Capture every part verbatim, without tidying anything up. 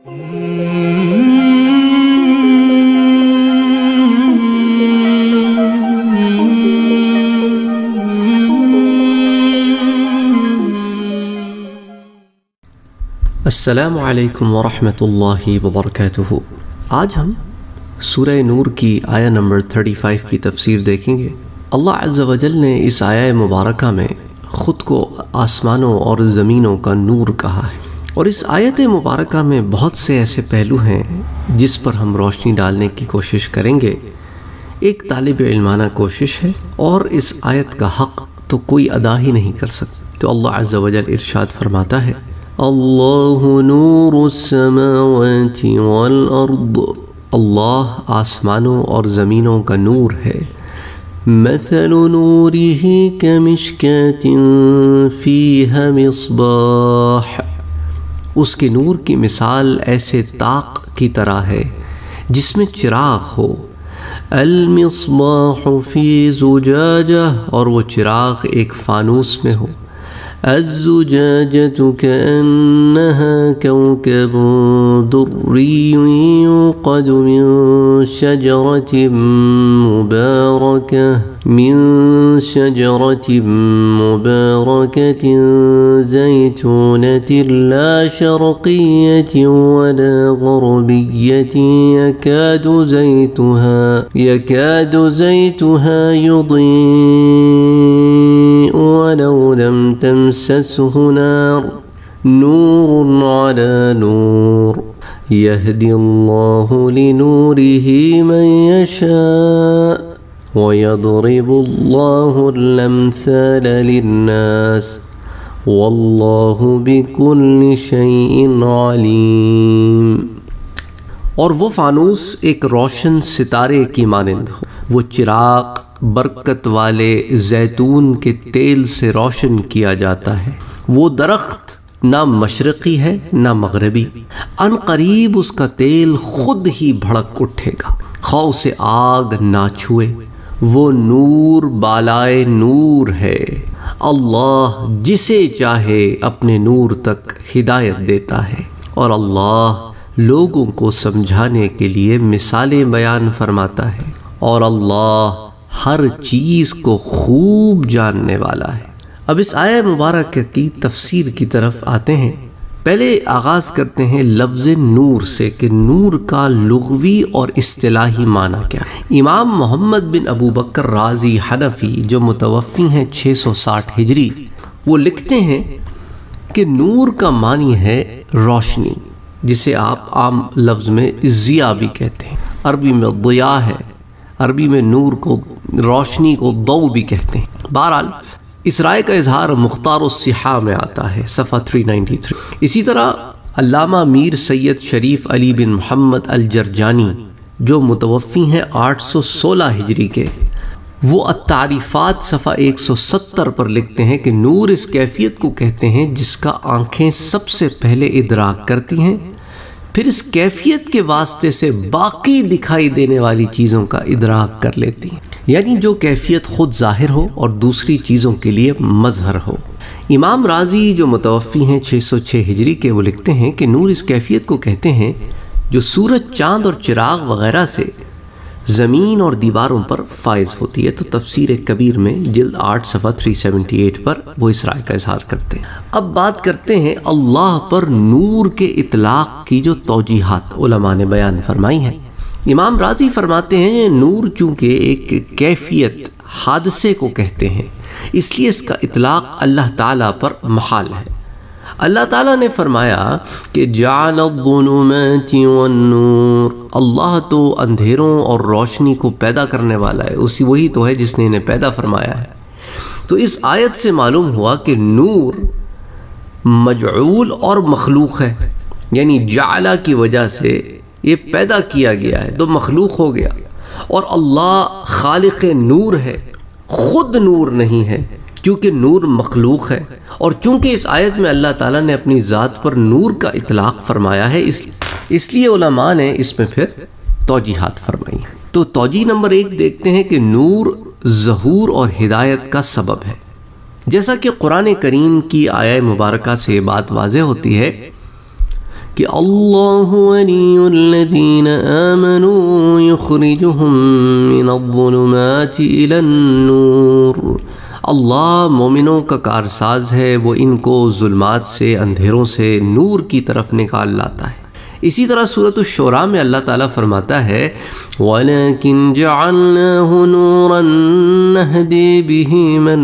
السلام علیکم ورحمۃ اللہ وبرکاتہ۔ آج ہم سورہ نور کی آیہ نمبر پینتیس کی تفسیر دیکھیں گے۔ اللہ عز و جل نے اس آیہ مبارکہ میں خود کو آسمانوں اور زمینوں کا نور کہا ہے، اور اس آیت مبارکہ میں بہت سے ایسے پہلو ہیں جس پر ہم روشنی ڈالنے کی کوشش کریں گے۔ ایک طالب علمانہ کوشش ہے، اور اس آیت کا حق تو کوئی ادا ہی نہیں کر سکتا۔ تو اللہ عز و جل ارشاد فرماتا ہے، اللہ نور السماوات والارض، اللہ آسمانوں اور زمینوں کا نور ہے۔ مثل نورہ کمشکاۃ فیہا مصباح، اس کے نور کی مثال ایسے طاق کی طرح ہے جس میں چراغ ہو۔ المصباح فی زجاجہ، اور وہ چراغ ایک فانوس میں ہو۔ الزجاجة كأنها كوكب دري يوقد من شجرة مباركة من شجرة مباركة زيتونة لا شرقية ولا غربية يكاد زيتها يكاد زيتها يضيء ولو لم تمسسه نار نور على نور يهدي الله لنوره من يشاء وَيَضْرِبُ اللَّهُ الْأَمْثَالَ لِلنَّاسِ وَاللَّهُ بِكُلِّ شَيْءٍ عَلِيمٌ۔ اور وہ فانوس ایک روشن ستارے کی مانند ہو۔ وہ چراغ برکت والے زیتون کے تیل سے روشن کیا جاتا ہے۔ وہ درخت نہ مشرقی ہے نہ مغربی، ان قریب اس کا تیل خود ہی بھڑک اٹھے گا، خواہ اسے آگ نہ چھوئے۔ وہ نور بالائے نور ہے، اللہ جسے چاہے اپنے نور تک ہدایت دیتا ہے، اور اللہ لوگوں کو سمجھانے کے لیے مثالیں بیان فرماتا ہے، اور اللہ ہر چیز کو خوب جاننے والا ہے۔ اب اس آیہ مبارکہ کی تفسیر کی طرف آتے ہیں۔ پہلے آغاز کرتے ہیں لفظ نور سے کہ نور کا لغوی اور اصطلاحی معنی کیا ہے۔ امام محمد بن ابو بکر رازی حنفی جو متوفی ہیں چھ سو ساٹھ ہجری، وہ لکھتے ہیں کہ نور کا معنی ہے روشنی، جسے آپ عام لفظ میں ضیاء بھی کہتے ہیں۔ عربی میں ضیاء ہے، عربی میں نور کو روشنی کو ضوء بھی کہتے ہیں۔ بہرحال اس رائے کا اظہار مختار الصحاح میں آتا ہے، صفحہ تین سو ننانوے۔ اسی طرح علامہ میر سید شریف علی بن محمد الجرجانی جو متوفی ہیں آٹھ سو سولہ ہجری کے، وہ التعریفات صفحہ ایک سو ستر پر لکھتے ہیں کہ نور اس کیفیت کو کہتے ہیں جس کا آنکھیں سب سے پہلے ادراک کرتی ہیں، پھر اس کیفیت کے واسطے سے باقی دکھائی دینے والی چیزوں کا ادراک کر لیتی ہیں، یعنی جو کیفیت خود ظاہر ہو اور دوسری چیزوں کے لیے مظہر ہو۔ امام رازی جو متوفی ہیں چھ سو چھ ہجری کے، وہ لکھتے ہیں کہ نور اس کیفیت کو کہتے ہیں جو سورج، چاند اور چراغ وغیرہ سے زمین اور دیواروں پر فائز ہوتی ہے۔ تو تفسیر کبیر میں جلد آٹھ صفحہ تین سو اٹھہتر پر وہ اس رائے کا اظہار کرتے ہیں۔ اب بات کرتے ہیں اللہ پر نور کے اطلاق کی جو توجیحات علماء نے بیان فرمائی ہیں۔ امام رازی فرماتے ہیں نور چونکہ ایک کیفیت حادثے کو کہتے ہیں، اس لیے اس کا اطلاق اللہ تعالیٰ پر محال ہے۔ اللہ تعالیٰ نے فرمایا کہ جعل الظلمات والنور، اللہ تو اندھیروں اور روشنی کو پیدا کرنے والا ہے، اسی وہی تو ہے جس نے انہیں پیدا فرمایا ہے۔ تو اس آیت سے معلوم ہوا کہ نور مجعول اور مخلوق ہے، یعنی جعلہ کی وجہ سے یہ پیدا کیا گیا ہے تو مخلوق ہو گیا، اور اللہ خالق نور ہے، خود نور نہیں ہے کیونکہ نور مخلوق ہے۔ اور چونکہ اس آیت میں اللہ تعالیٰ نے اپنی ذات پر نور کا اطلاق فرمایا ہے، اس اس لیے علماء نے اس میں پھر توجیحات فرمائی ہیں۔ تو توجیہ نمبر ایک دیکھتے ہیں کہ نور ظہور اور ہدایت کا سبب ہے۔ جیسا کہ قرآن کریم کی آیہ مبارکہ سے بات واضح ہوتی ہے کہ اللہ ولی الذین آمنوا یخرجہم من الظلمات الی النور، اللہ مومنوں کا کارساز ہے، وہ ان کو ظلمات سے، اندھیروں سے نور کی طرف نکال لاتا ہے۔ اسی طرح سورۃ الشعراء میں اللہ تعالیٰ فرماتا ہے وَلَكِنْ جَعَلْنَاهُ نُورًا نَهْدِي بِهِ مَن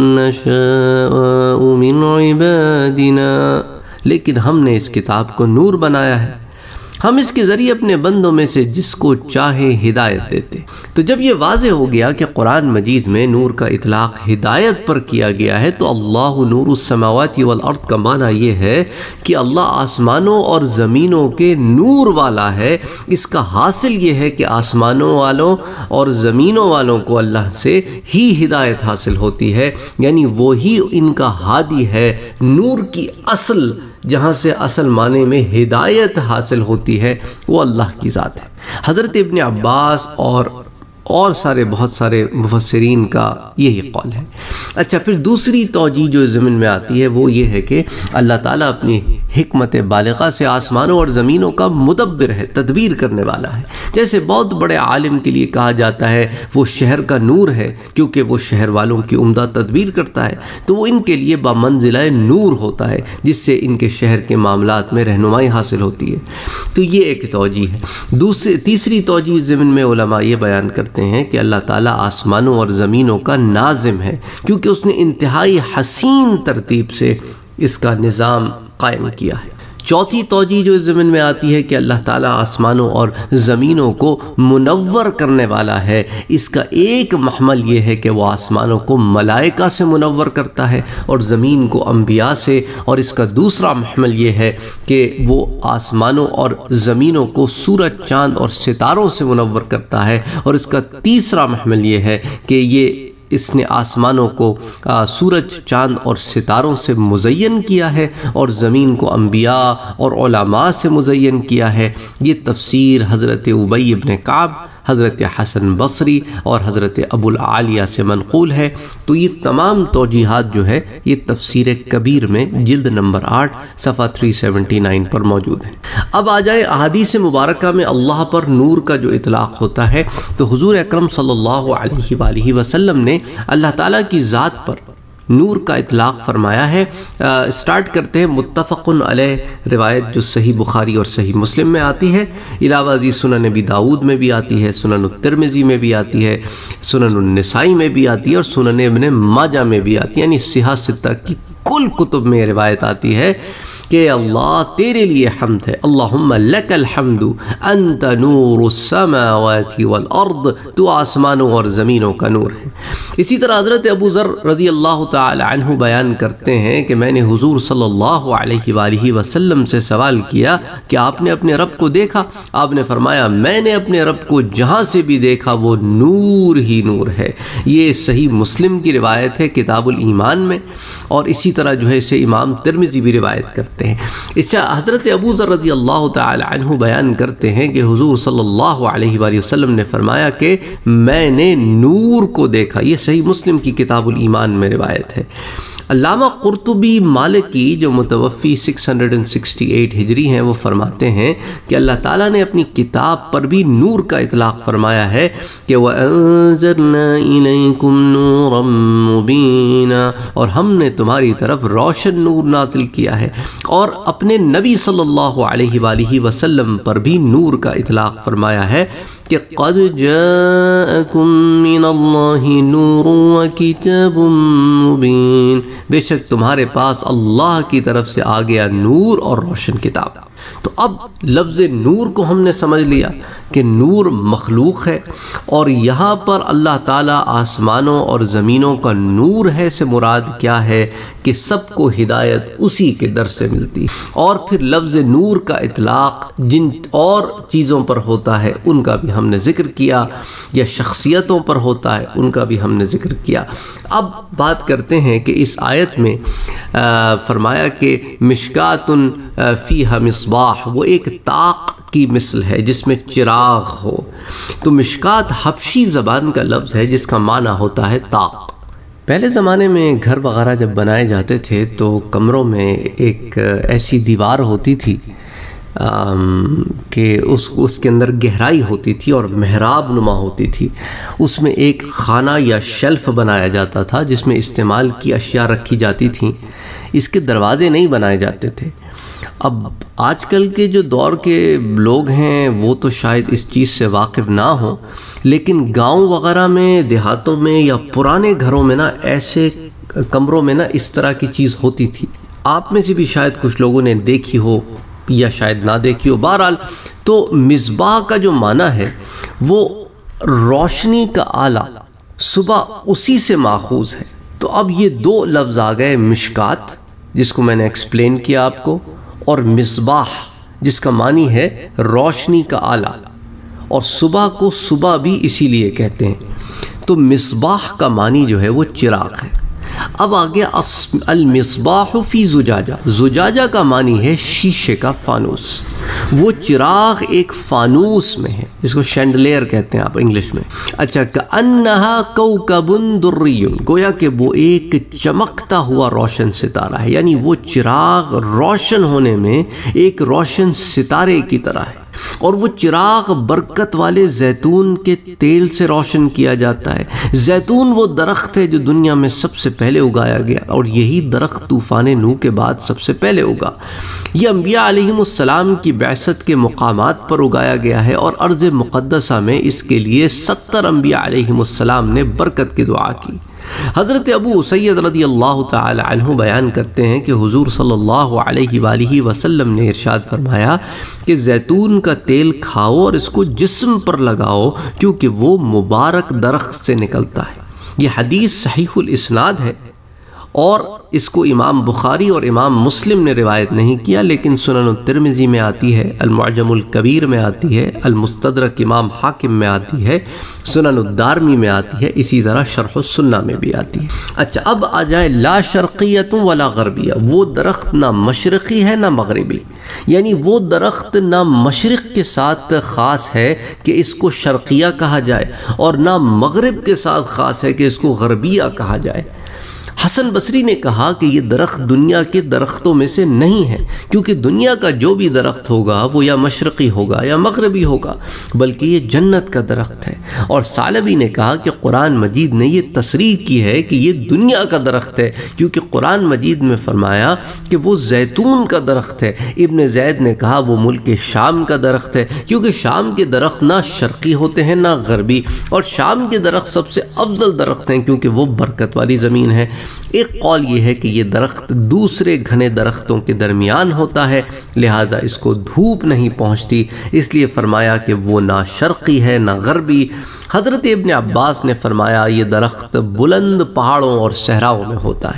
نَّشَاءُ مِنْ عِبَادِنَا، لیکن ہم نے اس کتاب کو نور بنایا ہے، ہم اس کے ذریعے اپنے بندوں میں سے جس کو چاہے ہدایت دیتے۔ تو جب یہ واضح ہو گیا کہ قرآن مجید میں نور کا اطلاق ہدایت پر کیا گیا ہے، تو اللہ نور السماوات والارض کا معنی یہ ہے کہ اللہ آسمانوں اور زمینوں کے نور والا ہے۔ اس کا حاصل یہ ہے کہ آسمانوں والوں اور زمینوں والوں کو اللہ سے ہی ہدایت حاصل ہوتی ہے، یعنی وہی ان کا ہادی ہے۔ نور کی اصل، جہاں سے اصل معنی میں ہدایت حاصل ہوتی ہے، وہ اللہ کی ذات ہے۔ حضرت ابن عباس اور اور سارے بہت سارے مفسرین کا یہی قول ہے۔ اچھا، پھر دوسری توجیہ جو ضمن میں آتی ہے وہ یہ ہے کہ اللہ تعالیٰ اپنی حکمت بالغہ سے آسمانوں اور زمینوں کا مدبر ہے، تدبیر کرنے والا ہے۔ جیسے بہت بڑے عالم کے لیے کہا جاتا ہے وہ شہر کا نور ہے، کیونکہ وہ شہر والوں کی عمدہ تدبیر کرتا ہے، تو وہ ان کے لیے بمنزلہ نور ہوتا ہے، جس سے ان کے شہر کے معاملات میں رہنمائی حاصل ہوتی ہے۔ تو یہ ایک توجیہ ہے۔ دوسری تیسری توجیہ ضمن میں علماء یہ بیان کرتے ہیں کہ اللہ تعالیٰ آسمانوں اور زمینوں کا ناظم ہے، کیونکہ اس نے انتہائی حسین ترتیب سے اس کا نظام قائم کیا ہے۔ چوتھی توجیہ جو ضمن میں آتی ہے کہ اللہ تعالیٰ آسمانوں اور زمینوں کو منور کرنے والا ہے، اس کا ایک محمل یہ ہے کہ وہ آسمانوں کو ملائکہ سے منور کرتا ہے اور زمین کو انبیاء سے، اور اس کا دوسرا محمل یہ ہے کہ وہ آسمانوں اور زمینوں کو سورج، چاند اور ستاروں سے منور کرتا ہے، اور اس کا تیسرا محمل یہ ہے کہ یہ اس نے آسمانوں کو سورج، چاند اور ستاروں سے مزین کیا ہے، اور زمین کو انبیاء اور علماء سے مزین کیا ہے۔ یہ تفسیر حضرت ابی بن کعب، حضرت حسن بصری اور حضرت ابو العالیہ سے منقول ہے۔ تو یہ تمام توجیحات جو ہے یہ تفسیر کبیر میں جلد نمبر آٹھ صفحہ تین سو انہتر پر موجود ہیں۔ اب آ جائیں احادیث مبارکہ میں اللہ پر نور کا جو اطلاق ہوتا ہے، تو حضور اکرم صلی اللہ علیہ وآلہ وسلم نے اللہ تعالیٰ کی ذات پر نور کا اطلاق فرمایا ہے۔ اسٹارٹ کرتے ہیں متفق علیہ روایت جو صحیح بخاری اور صحیح مسلم میں آتی ہے، علاوہ ازیں سنن نبی داؤد میں بھی آتی ہے، سنن الترمذی میں بھی آتی ہے، سنن النسائی میں بھی آتی ہے، اور سنن ابن ماجہ میں بھی آتی ہے، یعنی صحاح ستہ کی کل کتب میں روایت آتی ہے کہ اللہ تیرے لیے حمد ہے، اللہم لک الحمد انت نور السماوات والارض، تو آسمانوں اور زمینوں کا نور ہے۔ اسی طرح حضرت ابو ذر رضی اللہ تعالی عنہ بیان کرتے ہیں کہ میں نے حضور صلی اللہ علیہ وآلہ وسلم سے سوال کیا کہ آپ نے اپنے رب کو دیکھا؟ آپ نے فرمایا میں نے اپنے رب کو جہاں سے بھی دیکھا وہ نور ہی نور ہے۔ یہ صحیح مسلم کی روایت ہے کتاب الایمان میں، اور اسی طرح جو ہے اسے امام ترمذی بھی روایت کرتے ہیں۔ اس سے حضرت ابو ذر رضی اللہ تعالی عنہ بیان کرتے ہیں کہ حضور صلی اللہ علیہ وآلہ وسلم نے فرمایا کہ میں نے نور کو دیکھا۔ یہ صحیح مسلم کی کتاب الایمان میں روایت ہے۔ علامہ قرطبی مالکی جو متوفی چھ سو اڑسٹھ ہجری ہیں، وہ فرماتے ہیں کہ اللہ تعالیٰ نے اپنی کتاب پر بھی نور کا اطلاق فرمایا ہے کہ وَأَنزَلْنَا إِلَيْكُمْ نُورًا مُبِينًا، اور ہم نے تمہاری طرف روشن نور نازل کیا ہے۔ اور اپنے نبی صلی اللہ علیہ وآلہ وسلم پر بھی نور کا اطلاق فرمایا ہے کہ قد جاءکم من اللہ نور وکتاب مبین، بے شک تمہارے پاس اللہ کی طرف سے آ گیا نور اور روشن کتاب۔ تو اب لفظ نور کو ہم نے سمجھ لیا کہ نور مخلوق ہے، اور یہاں پر اللہ تعالیٰ آسمانوں اور زمینوں کا نور ہے سے مراد کیا ہے کہ سب کو ہدایت اسی کے در سے ملتی۔ اور پھر لفظ نور کا اطلاق جن اور چیزوں پر ہوتا ہے ان کا بھی ہم نے ذکر کیا، یا شخصیتوں پر ہوتا ہے ان کا بھی ہم نے ذکر کیا۔ اب بات کرتے ہیں کہ اس آیت میں فرمایا کہ مشکات فیہا مصباح، وہ ایک طاق کی مثل ہے جس میں چراغ ہو۔ تو مشکات حبشی زبان کا لفظ ہے جس کا معنی ہوتا ہے طاق۔ پہلے زمانے میں گھر وغیرہ جب بنائے جاتے تھے تو کمروں میں ایک ایسی دیوار ہوتی تھی کہ اس اس کے اندر گہرائی ہوتی تھی اور محراب نما ہوتی تھی. اس میں ایک خانہ یا شیلف بنایا جاتا تھا جس میں استعمال کی اشیاء رکھی جاتی تھیں. اس کے دروازے نہیں بنائے جاتے تھے. اب آج کل کے جو دور کے لوگ ہیں وہ تو شاید اس چیز سے واقف نہ ہوں، لیکن گاؤں وغیرہ میں، دیہاتوں میں یا پرانے گھروں میں نا ایسے کمروں میں نا اس طرح کی چیز ہوتی تھی. آپ میں سے بھی شاید کچھ لوگوں نے دیکھی ہو یا شاید نہ دیکھی ہو. بہرحال تو مصباح کا جو معنی ہے وہ روشنی کا آلہ، صبح اسی سے ماخوذ ہے. تو اب یہ دو لفظ آ گئے، مشکات جس کو میں نے ایکسپلین کیا آپ کو، اور مصباح جس کا معنی ہے روشنی کا آلہ، اور صبح کو صبح بھی اسی لیے کہتے ہیں. تو مصباح کا معنی جو ہے وہ چراغ ہے. اب آگے المصباح فی زجاجہ. زجاجہ کا معنی ہے شیشے کا فانوس. وہ چراغ ایک فانوس میں ہے جس کو شینڈلیر کہتے ہیں آپ انگلش میں. اچھا، کأنہا کوکب دری، گویا کہ وہ ایک چمکتا ہوا روشن ستارہ ہے. یعنی وہ چراغ روشن ہونے میں ایک روشن ستارے کی طرح ہے. اور وہ چراغ برکت والے زیتون کے تیل سے روشن کیا جاتا ہے. زیتون وہ درخت ہے جو دنیا میں سب سے پہلے اگایا گیا، اور یہی درخت طوفان نوح کے بعد سب سے پہلے اگا. یہ انبیاء علیہم السلام کی بعثت کے مقامات پر اگایا گیا ہے، اور ارض مقدسہ میں اس کے لیے ستر انبیاء علیہم السلام نے برکت کی دعا کی. حضرت ابو سید رضی اللہ تعالی عنہ بیان کرتے ہیں کہ حضور صلی اللہ علیہ وآلہ وسلم نے ارشاد فرمایا کہ زیتون کا تیل کھاؤ اور اس کو جسم پر لگاؤ، کیونکہ وہ مبارک درخت سے نکلتا ہے. یہ حدیث صحیح الاسناد ہے، اور اس کو امام بخاری اور امام مسلم نے روایت نہیں کیا، لیکن سنن الترمذی میں آتی ہے، المعجم الکبیر میں آتی ہے، المستدرک امام حاکم میں آتی ہے، سنن الدارمی میں آتی ہے، اسی طرح شرح السنہ میں بھی آتی ہے. اچھا، اب آ جائیں لا شرقیت ولا غربیہ. وہ درخت نہ مشرقی ہے نہ مغربی. یعنی وہ درخت نہ مشرق کے ساتھ خاص ہے کہ اس کو شرقیہ کہا جائے، اور نہ مغرب کے ساتھ خاص ہے کہ اس کو غربیہ کہا جائے. حسن بصری نے کہا کہ یہ درخت دنیا کے درختوں میں سے نہیں ہے، کیونکہ دنیا کا جو بھی درخت ہوگا وہ یا مشرقی ہوگا یا مغربی ہوگا، بلکہ یہ جنت کا درخت ہے. اور ثعلبی نے کہا کہ قرآن مجید نے یہ تصریح کی ہے کہ یہ دنیا کا درخت ہے، کیونکہ قرآن مجید میں فرمایا کہ وہ زیتون کا درخت ہے. ابن زید نے کہا وہ ملک شام کا درخت ہے، کیونکہ شام کے درخت نہ شرقی ہوتے ہیں نہ غربی، اور شام کے درخت سب سے افضل درخت ہیں کیونکہ وہ برکت والی زمین ہے. ایک قول یہ ہے کہ یہ درخت دوسرے گھنے درختوں کے درمیان ہوتا ہے، لہٰذا اس کو دھوپ نہیں پہنچتی، اس لیے فرمایا کہ وہ نہ شرقی ہے نہ غربی. حضرت ابن عباس نے فرمایا یہ درخت بلند پہاڑوں اور صحراؤں میں ہوتا ہے.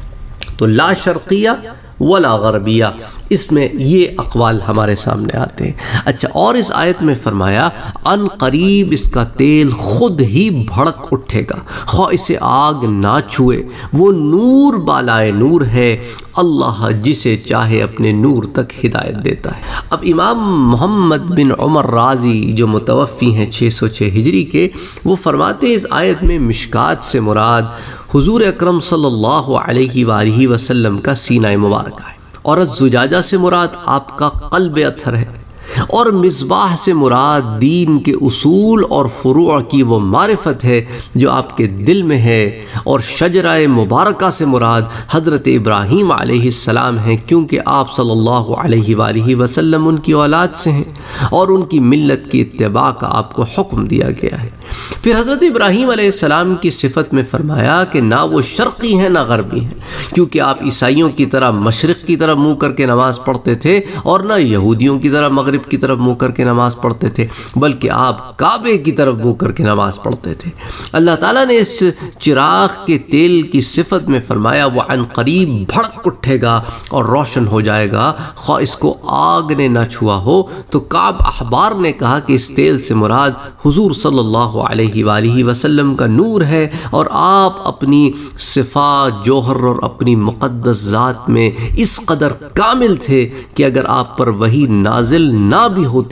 تو لا شرقیہ ولا غربیہ، اس میں یہ اقوال ہمارے سامنے آتے ہیں. اچھا، اور اس آیت میں فرمایا ان قریب اس کا تیل خود ہی بھڑک اٹھے گا، خواہ اسے آگ نہ چھوئے. وہ نور بالائے نور ہے، اللہ جسے چاہے اپنے نور تک ہدایت دیتا ہے. اب امام محمد بن عمر رازی جو متوفی ہیں چھ سو چھ ہجری کے، وہ فرماتے ہیں اس آیت میں مشکات سے مراد حضور اکرم صلی اللہ علیہ وآلہ وسلم کا سینہ مبارکہ ہے، اور زجاجہ سے مراد آپ کا قلب اطہر ہے، اور مصباح سے مراد دین کے اصول اور فروع کی وہ معرفت ہے جو آپ کے دل میں ہے، اور شجرہ مبارکہ سے مراد حضرت ابراہیم علیہ السلام ہیں، کیونکہ آپ صلی اللہ علیہ وآلہ وسلم ان کی اولاد سے ہیں، اور ان کی ملت کی اتباع کا آپ کو حکم دیا گیا ہے. پھر حضرت ابراہیم علیہ السلام کی صفت میں فرمایا کہ نہ وہ شرقی ہیں نہ غربی ہیں، کیونکہ آپ عیسائیوں کی طرح مشرق کی طرف منہ کر کے نماز پڑھتے تھے، اور نہ یہودیوں کی طرح مغرب کی طرف منہ کر کے نماز پڑھتے تھے، بلکہ آپ کعبے کی طرف منہ کر کے نماز پڑھتے تھے. اللہ تعالیٰ نے اس چراغ کے تیل کی صفت میں فرمایا وہ عن قریب بھڑک اٹھے گا اور روشن ہو جائے گا، خواہ اس کو آگ نے نہ چھوا ہو. تو کعب احبار نے کہا کہ اس تیل سے مراد حضور صلی اللہ علیہ وآلہ وسلم کا نور ہے، اور آپ اپنی صفات، جوہر اور اپنی مقدس ذات میں اس قدر کامل تھے کہ اگر آپ پر وحی نازل نہ بھی ہوتی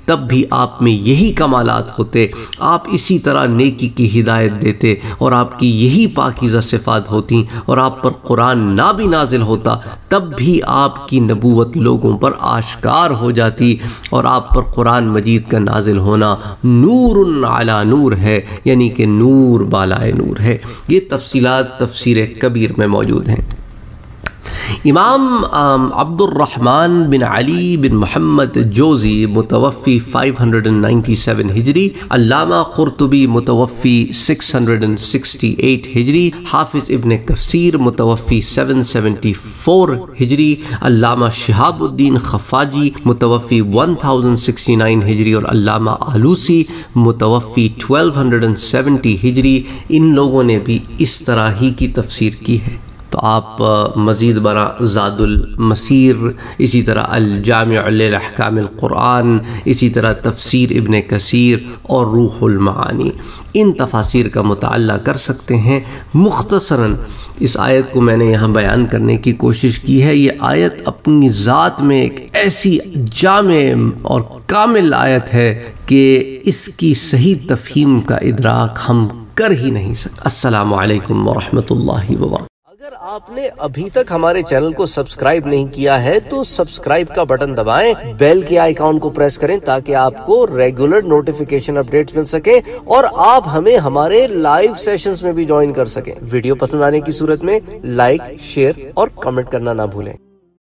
تب بھی آپ میں یہی کمالات ہوتے، آپ اسی طرح نیکی کی ہدایت دیتے اور آپ کی یہی پاکیزہ صفات ہوتی، اور آپ پر قرآن نہ بھی نازل ہوتا تب بھی آپ کی نبوت لوگوں پر آشکار ہو جاتی، اور آپ پر قرآن مجید کا نازل ہونا نور علی نور ہے، یعنی کہ نور بالائے نور ہے۔ یہ تفصیلات تفسیر کبیر میں موجود ہیں۔ امام عبد الرحمن بن علی بن محمد جوزی متوفی پانچ سو سینتاسی ہجری، علامہ قرطبی متوفی چھ سو اڑسٹھ ہجری، حافظ ابن کثیر متوفی سات سو چوہتر ہجری، علامہ شہاب الدین خفاجی متوفی ایک ہزار69 ہجری، اور علامہ آلوسی متوفی بارہ سو ستر ہجری، ان لوگوں نے بھی اس طرح ہی کی تفسیر کی ہے۔ تو آپ مزید برآں زاد المسیر، اسی طرح الجامع للاحکام القرآن، اسی طرح تفسیر ابن کثیر اور روح المعانی، ان تفاسیر کا مطالعہ کر سکتے ہیں۔ مختصراً اس آیت کو میں نے یہاں بیان کرنے کی کوشش کی ہے۔ یہ آیت اپنی ذات میں ایک ایسی جامع اور کامل آیت ہے کہ اس کی صحیح تفہیم کا ادراک ہم کر ہی نہیں سکتے۔ السلام علیکم ورحمۃ اللہ وبرکاتہ۔ اگر آپ نے ابھی تک ہمارے چینل کو سبسکرائب نہیں کیا ہے تو سبسکرائب کا بٹن دبائیں، بیل کے آئیکن کو پریس کریں تاکہ آپ کو ریگولر نوٹیفیکیشن اپڈیٹس مل سکے اور آپ ہمیں ہمارے لائیو سیشنز میں بھی جوائن کر سکیں۔ ویڈیو پسند آنے کی صورت میں لائک، شیئر اور کمنٹ کرنا نہ بھولیں۔